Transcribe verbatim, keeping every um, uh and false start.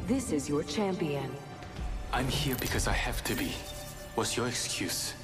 This is your champion. I'm here because I have to be. What's your excuse?